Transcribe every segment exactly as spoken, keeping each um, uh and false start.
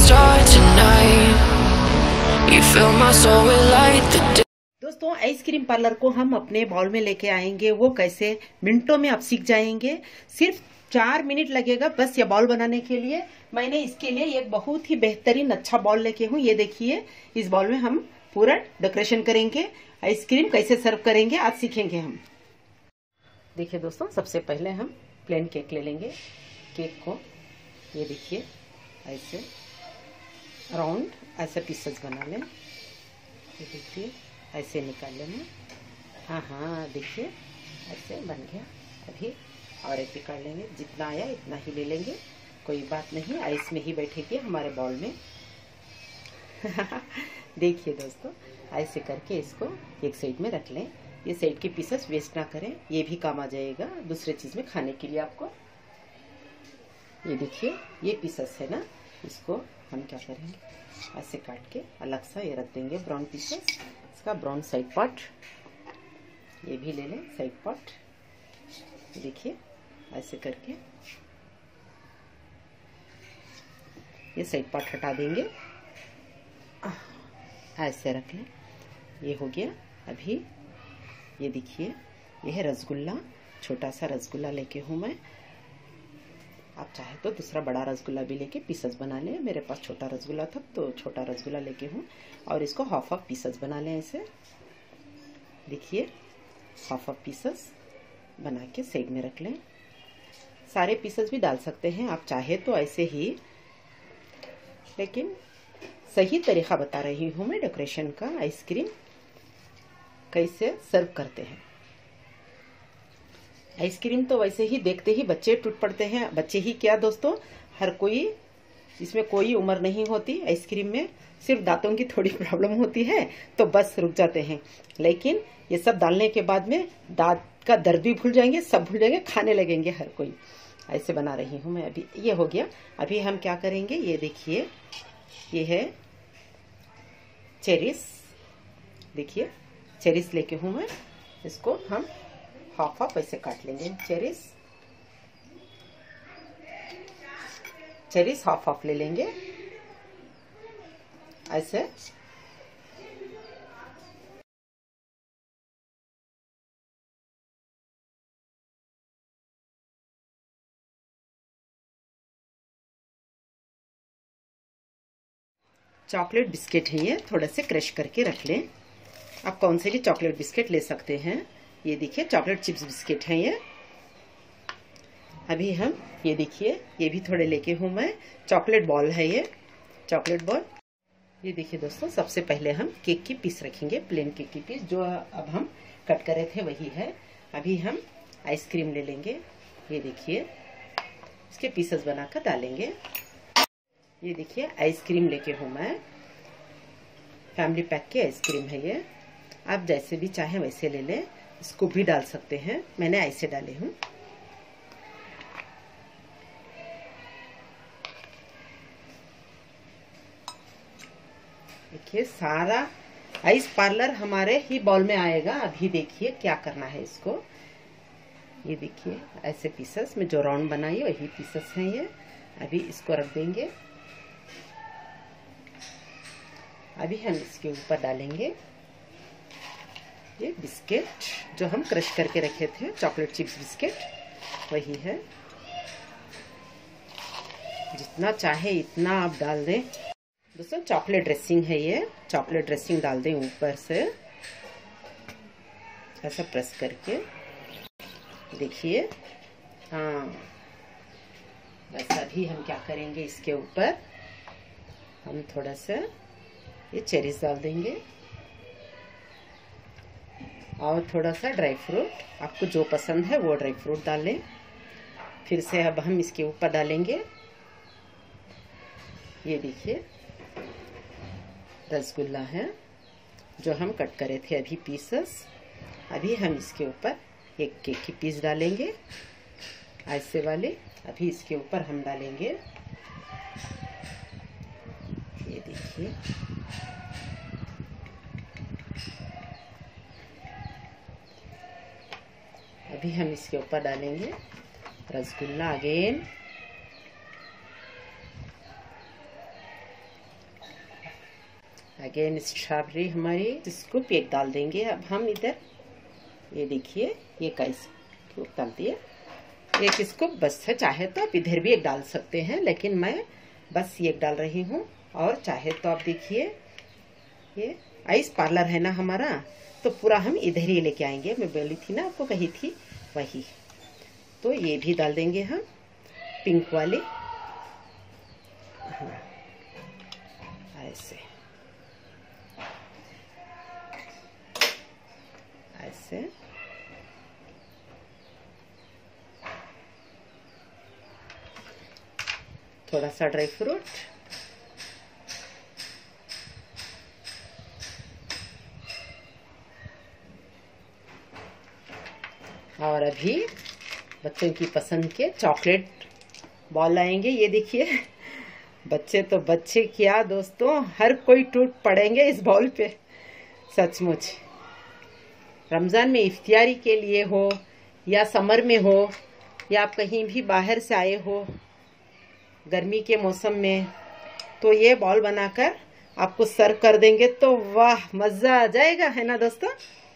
start tonight. You fill my soul with light. The दोस्तों, ice cream parlour को हम अपने बाउल में लेके आएंगे। वो कैसे, मिनटों में आप सीख जाएंगे। सिर्फ चार मिनट लगेगा बस ये बाउल बनाने के लिए। मैंने इसके लिए एक बहुत ही बेहतरीन अच्छा बाउल लेके हूँ। ये देखिए, इस बाउल में हम पूरा डेकोरेशन करेंगे। आइसक्रीम कैसे सर्व करेंगे आज सीखेंगे हम। देखिए दोस्तों, सबसे पहले हम प्लेन केक ले लेंगे। केक को ये देखिए ऐसे राउंड ऐसे पीसेस बना लें। ये देखिए ऐसे निकाल लेना। हाँ हाँ देखिए ऐसे बन गया। अभी और एक निकाल लेंगे। जितना आया इतना ही ले लेंगे, कोई बात नहीं, आइस में ही बैठेगी हमारे बाउल में। देखिए दोस्तों, ऐसे करके इसको एक साइड में रख लें। ये साइड के पीसेस वेस्ट ना करें, ये भी काम आ जाएगा दूसरे चीज़ में खाने के लिए आपको। ये देखिए ये पीसेस है ना, इसको हम क्या करेंगे ऐसे काट के अलग सा ये रख देंगे। ब्राउन पीसेस, इसका ब्राउन साइड पार्ट ये भी ले लें। साइड पार्ट देखिए ऐसे करके ये साइड पार्ट हटा देंगे। ऐसे रख लें, ये हो गया। अभी ये देखिए ये है रसगुल्ला। छोटा सा रसगुल्ला लेके हूँ मैं। आप चाहे तो दूसरा बड़ा रसगुल्ला भी लेके पीसेस बना लें। मेरे पास छोटा रसगुल्ला था तो छोटा रसगुल्ला लेके हूँ। और इसको हाफ हाफ पीसेस बना लें ऐसे। देखिए हाफ हाफ पीसेस बना के साइड में रख लें। सारे पीसेस भी डाल सकते हैं आप चाहे तो ऐसे ही, लेकिन सही तरीका बता रही हूँ मैं डेकोरेशन का। आइसक्रीम कैसे सर्व करते हैं। आइसक्रीम तो वैसे ही देखते ही बच्चे टूट पड़ते हैं। बच्चे ही क्या दोस्तों, हर कोई, इसमें कोई उम्र नहीं होती। आइसक्रीम में सिर्फ दांतों की थोड़ी प्रॉब्लम होती है तो बस रुक जाते हैं, लेकिन ये सब डालने के बाद में दांत का दर्द भी भूल जाएंगे, सब भूल जाएंगे, खाने लगेंगे हर कोई। ऐसे बना रही हूँ मैं। अभी ये हो गया। अभी हम क्या करेंगे, ये देखिए ये है चेरीज। देखिए चेरीज लेके हूँ मैं। इसको हम हाफ हाफ ऐसे काट लेंगे। चेरीज चेरीज हाफ हाफ ले लेंगे ऐसे। चॉकलेट बिस्किट है ये, थोड़ा से क्रश करके रख लें। आप कौन से भी चॉकलेट बिस्किट ले सकते हैं। ये देखिए चॉकलेट चिप्स बिस्किट है ये। अभी हम ये देखिए ये भी थोड़े लेके हूँ मैं। चॉकलेट बॉल है ये, चॉकलेट बॉल। ये देखिए दोस्तों, सबसे पहले हम केक की पीस रखेंगे। प्लेन केक की पीस जो अब हम कट कर रहे थे वही है। अभी हम आइसक्रीम ले लेंगे। ये देखिए इसके पीसेस बनाकर डालेंगे। ये देखिए आइसक्रीम लेके हूँ मैं। फैमिली पैक की आइसक्रीम है ये। आप जैसे भी चाहें वैसे ले लें, इसको भी डाल सकते हैं। मैंने ऐसे डाले हूँ। देखिए सारा आइस पार्लर हमारे ही बाउल में आएगा। अभी देखिए क्या करना है इसको। ये देखिए ऐसे पीसेस में जो राउंड बनाई वही पीसेस हैं ये। अभी इसको रख देंगे। अभी हम इसके ऊपर डालेंगे ये बिस्किट जो हम क्रश करके रखे थे, चॉकलेट चिप्स बिस्किट वही है। जितना चाहे इतना आप डाल दें। दोस्तों चॉकलेट ड्रेसिंग है ये। चॉकलेट ड्रेसिंग डाल दें ऊपर से ऐसा प्रेस करके। देखिए हाँ, बस अभी हम क्या करेंगे, इसके ऊपर हम थोड़ा सा ये चेरीज डाल देंगे और थोड़ा सा ड्राई फ्रूट, आपको जो पसंद है वो ड्राई फ्रूट डालें। फिर से अब हम इसके ऊपर डालेंगे ये देखिए रसगुल्ला है जो हम कट करे थे अभी पीसेस। अभी हम इसके ऊपर एक केक की पीस डालेंगे ऐसे वाले। अभी इसके ऊपर हम डालेंगे ये देखिए अभी हम इसके ऊपर डालेंगे रसगुल्ला अगेन। अगेन स्ट्रॉबेरी हमारी स्कूप एक डाल देंगे। अब हम इधर ये देखिए ये कैसे क्यूब डाल दिए, एक स्कूप बस है, चाहे तो आप इधर भी एक डाल सकते हैं, लेकिन मैं बस ये एक डाल रही हूँ। और चाहे तो आप देखिए ये आइस पार्लर है ना हमारा, तो पूरा हम इधर ही लेके आएंगे। मैं बोली थी ना आपको, कही थी वही, तो ये भी डाल देंगे हम पिंक वाली। हाँ, ऐसे ऐसे थोड़ा सा ड्राई फ्रूट, और अभी बच्चों की पसंद के चॉकलेट बॉल लाएंगे। ये देखिए बच्चे तो बच्चे क्या दोस्तों, हर कोई टूट पड़ेंगे इस बॉल पे। सचमुच रमज़ान में इफ्तियारी के लिए हो या समर में हो या आप कहीं भी बाहर से आए हो गर्मी के मौसम में, तो ये बॉल बनाकर आपको सर्व कर देंगे तो वाह मज़ा आ जाएगा, है ना दोस्तों।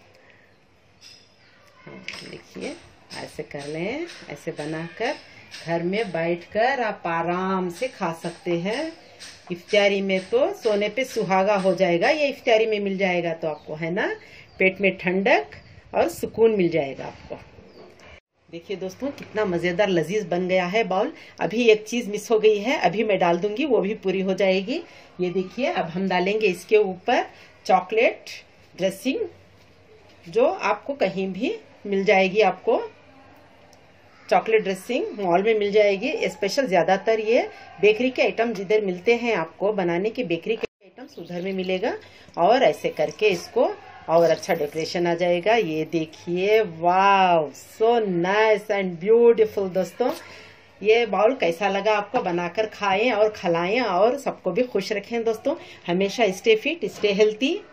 हाँ देखिए ऐसे कर लें, ऐसे बनाकर घर में बैठकर आप आराम से खा सकते हैं। इफ्तियारी में तो सोने पे सुहागा हो जाएगा, ये इफ्तियारी में मिल जाएगा तो आपको, है ना, पेट में ठंडक और सुकून मिल जाएगा आपको। देखिए दोस्तों कितना मज़ेदार लजीज बन गया है बाउल। अभी एक चीज़ मिस हो गई है, अभी मैं डाल दूंगी, वो भी पूरी हो जाएगी। ये देखिए अब हम डालेंगे इसके ऊपर चॉकलेट ड्रेसिंग, जो आपको कहीं भी मिल जाएगी। आपको चॉकलेट ड्रेसिंग मॉल में मिल जाएगी। स्पेशल ज़्यादातर ये बेकरी के आइटम जिधर मिलते हैं आपको बनाने के बेकरी के आइटम्स उधर में मिलेगा। और ऐसे करके इसको और अच्छा डेकोरेशन आ जाएगा। ये देखिए wow so nice and beautiful. दोस्तों ये बाउल कैसा लगा आपको, बनाकर खाएं और खिलाएं और सबको भी खुश रखें। दोस्तों हमेशा स्टे फिट, स्टे हेल्थी।